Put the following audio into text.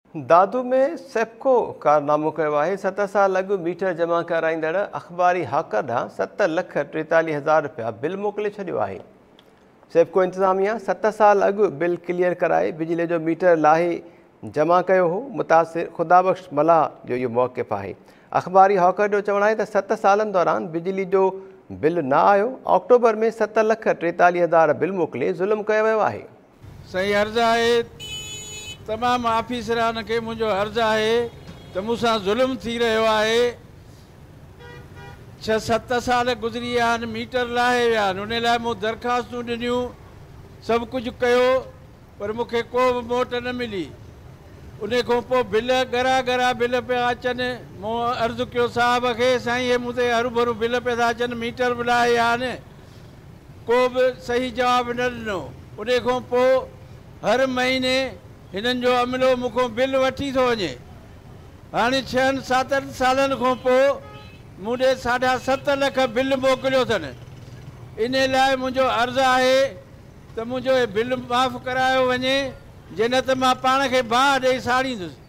दादू में सेप्को कारनामो कयो आहे। 7 साल अॻु मीटर जमा कराईंदड़ अख़बारी हाकर ॾांहुं 7,43,000 रुपया बिल मोकिले छॾियो आहे। सेप्को इंतज़ामिया 7 साल अॻु बिल क्लियर कराए बिजली जो मीटर लाहे जमा कयो हो। मुतासिर ख़ुदाबख़्श मलाह जो इहो मौक़िफ़ आहे। अख़बारी हॉकर जो चवणु आहे त 7 सालनि दौरान बिजली जो बिल न आयो। अक्टूबर में 7,43,000 बिल मोकिले ज़ुल्म कयो वियो आहे। सही अर्ज़ु आहे। तमाम ऑफिसरान के मुझो अर्ज़ु आहे त मूंसां ज़ुल्म थी रहियो आहे। 6-7 साल गुज़री विया आहिनि, मीटर लाहे विया आहिनि। उन लाइ मूं दरख़्वास्तूं ॾिनियूं, सभु कुझु कयो, पर मूंखे को बि मोट न मिली। उन खां पोइ बिल ॻरा बिल पिया अचनि। मूं अर्ज़ु कयो साहिब खे, साईं हे मूं ते हरू भरू बिल पिया था अचनि, मीटर बि लाहे विया आहिनि। को बि सही जवाबु न ॾिनो। उन खां पोइ हर महीने हिननि जो अमिलो मूंखां बिल वठी थो वञे। हाणे 6-7 सालनि खां पोइ मूं ॾे 7.5 लख बिल मोकिलियो अथनि। इन लाइ मुंहिंजो अर्ज़ु आहे त मुंहिंजो बिल माफ़ु करायो वञे, जे न त मां पाण खे बाहि ॾेई साड़ींदुसि।